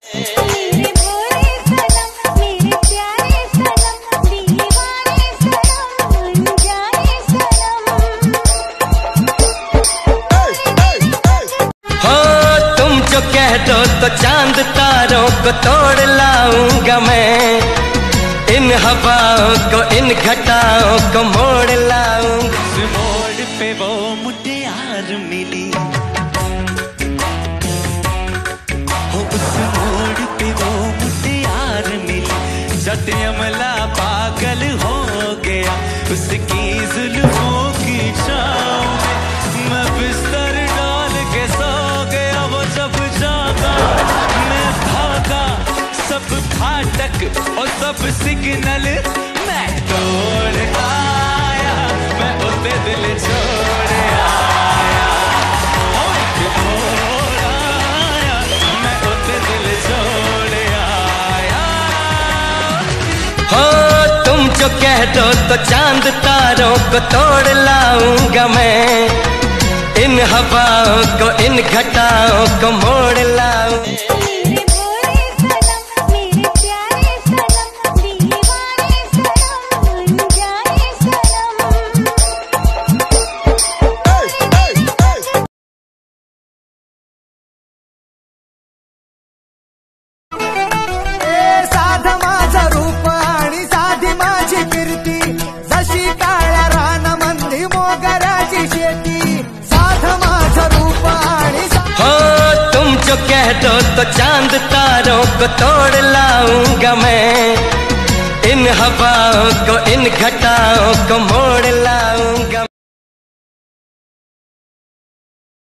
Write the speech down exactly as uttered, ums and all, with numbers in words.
मेरे भोले सनम, मेरे प्यारे सनम, दीवाने सनम, अनजाने सनम। हो तुम जो कह दो तो चांद तारों को तोड़ लाऊंगा मैं, इन हवाओं को इन घटाओं को मोड़ लाऊंगा। उस मोड़ पे वो मुटियार मिली, हो उस मोड़ पे वो मुटियार मिली, जट अमला पागल हो गया उसकी जुल्फों की छाँव में। मैं बिस्तर डाल के सो गया, वो जब जागा मैं भागा, सब फाटक और सब सिग्नल मैं तोड़ आया, मैं उसे दिल छोड़ आया, छोड़ आया, मैं उसे दिल छोड़ आया। हो तुम जो कह दो तो चांद तारों को तोड़ लाऊंगा मैं, इन हवाओं को इन घटाओं को मोड़ लाऊंगा। मेरे भोले सनम, मेरे प्यारे सनम, दीवाने सनम, अनजाने सनम। ए साध माझं रूप आणि साधी माझी कीर्ती, जशी काळ्या रानामंदी मोगराची शेती। साध माझं रूप आणि हो तुम जो कह दो तो चांद तारों को तोड़ लाऊंगा मैं, इन हवाओं को इन घटाओं को मोड़ लाऊंगा।